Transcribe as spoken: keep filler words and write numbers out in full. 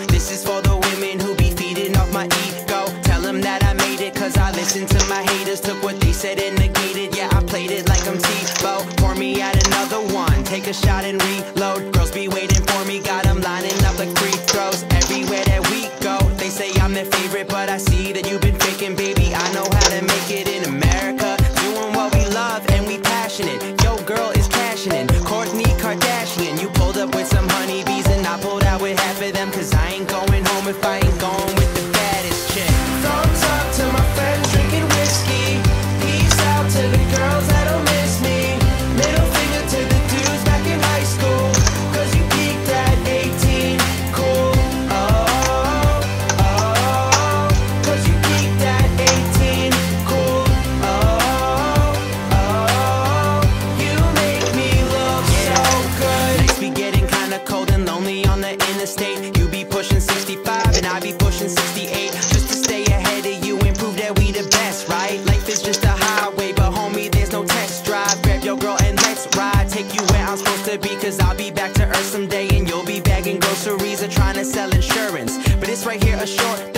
This is for the women who be feeding off my ego. Tell them that I made it, cause I listened to my haters. Took what they said and negated, yeah, I played it like I'm Tebow. Pour me out another one, take a shot and reload. Girls be waiting for me, got them lining up like free throws. Everywhere that we go, they say I'm their favorite, but I see that you've been faking, baby. I know how to make it in America. Doing what we love and we passionate. Yo, girl is cashing in, Kourtney Kardashian. You pulled up with some honeybees and I pulled out with half of them, cause I ain't going home if I ain't going with the baddest chick. Thumbs up to my friends drinking whiskey. Peace out to the girls that don't miss me. Middle finger to the dudes back in high school, cause you peaked at eighteen. Cool, oh, oh, cause you peaked at eighteen. Cool, oh, oh, you make me look so good. Nights be getting kinda cold and lonely on the interstate. You be pushing sixty-five and I be pushing sixty-eight, just to stay ahead of you and prove that we the best, right? Life is just a highway, but homie, there's no test drive. Grab your girl and let's ride. Take you where I'm supposed to be, cause I'll be back to earth someday, and you'll be bagging groceries or trying to sell insurance. But it's right here, a short